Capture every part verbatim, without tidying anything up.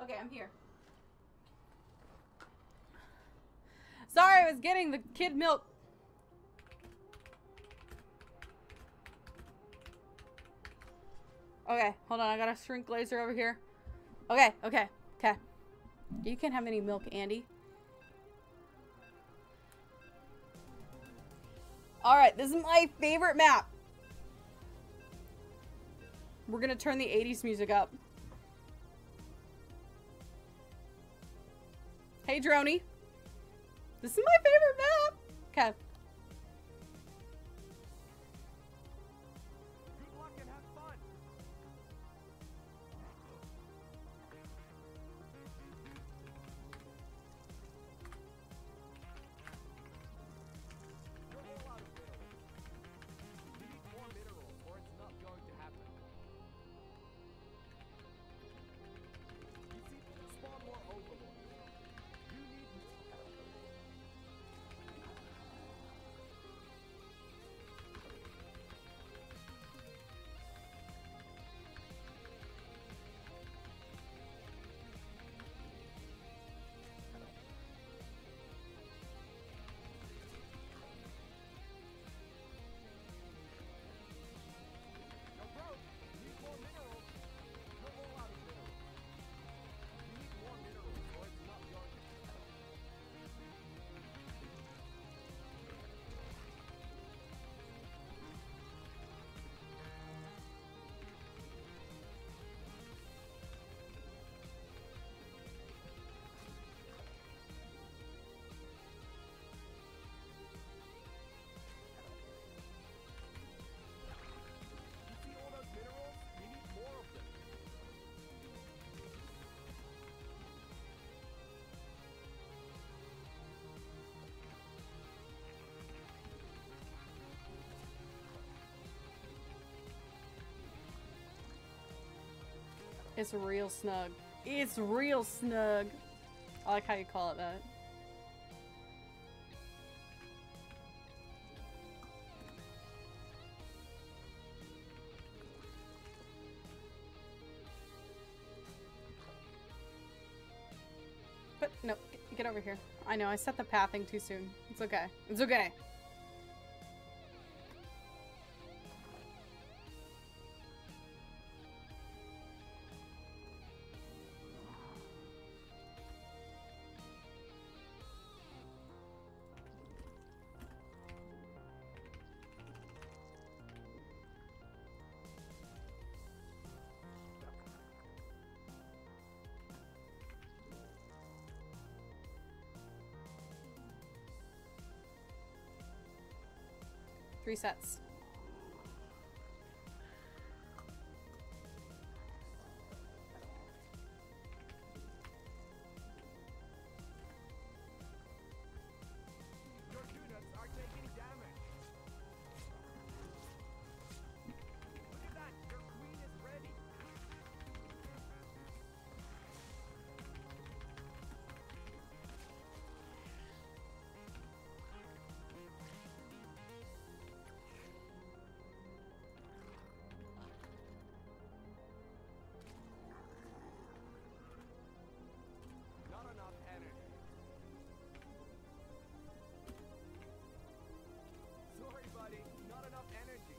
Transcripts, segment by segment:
Okay, I'm here. Sorry, I was getting the kid milk. Okay, hold on. I gotta shrink Glazer over here. Okay, okay, okay. You can't have any milk, Andy. Alright, this is my favorite map. We're gonna turn the eighties music up. Hey, Droney. This is my favorite map. Okay. Good luck and have fun. You're all out of minerals. You need more minerals or it's not going to happen. You see, spawn more overlords. You need Now, bro, you need more minerals. You're all out of minerals. You need more minerals or it's not going to happen. You see all those minerals? You need more of them. It's real snug. It's real snug. I like how you call it that. But no, get, get over here. I know I set the pathing too soon. It's okay. It's okay. Three sets. Your units are taking damage. Look at that! Your queen is ready. Not enough energy. Sorry, buddy. Not enough energy.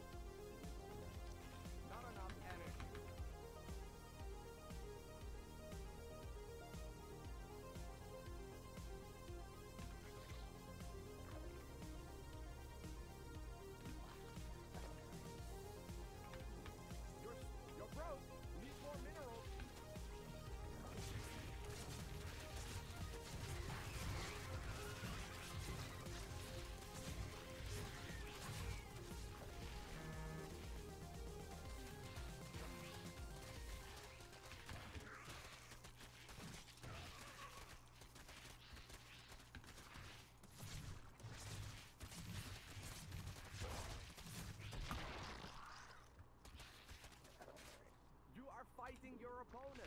Not enough energy. You're, you're broke. You need more minerals. You are fighting your opponent.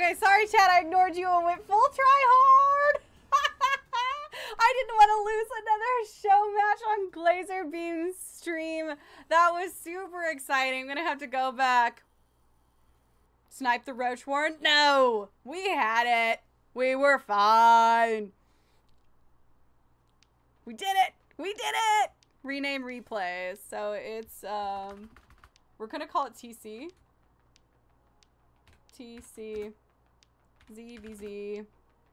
Okay, sorry, chat. I ignored you and went full try hard. I didn't want to lose another show match on Glazerbeam's stream. That was super exciting. I'm going to have to go back. Snipe the Roach Warren? No, we had it. We were fine. We did it. We did it. Rename replays. So it's, um, we're going to call it T C. T C. Z V Z.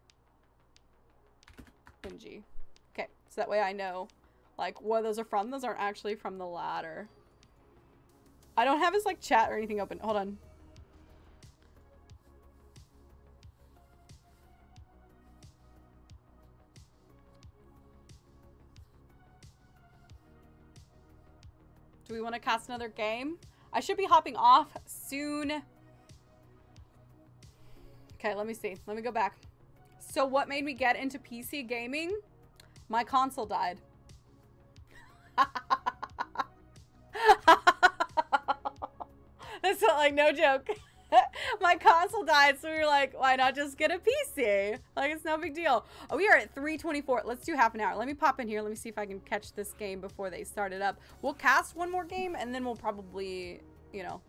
Benji. Okay, so that way I know, like, where those are from. Those aren't actually from the ladder. I don't have his, like, chat or anything open. Hold on. Do we want to cast another game? I should be hopping off soon. Okay, let me see. Let me go back. So what made me get into P C gaming? My console died. That's not, like, no joke. My console died, so we were like, why not just get a P C? Like, it's no big deal. Oh, we are at three twenty-four. Let's do half an hour. Let me pop in here. Let me see if I can catch this game before they start it up. We'll cast one more game, and then we'll probably, you know.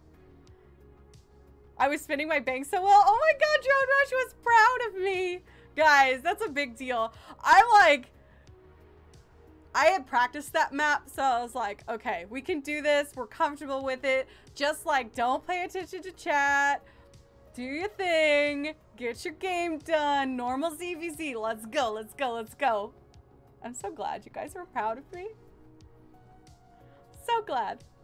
I was spinning my bank so well. Oh my god, Drone Rush was proud of me. Guys, that's a big deal. I'm like, I had practiced that map, so I was like, okay, we can do this. We're comfortable with it. Just, like, don't pay attention to chat. Do your thing. Get your game done. Normal Z V Z. Let's go, let's go, let's go. I'm so glad you guys were proud of me. So glad.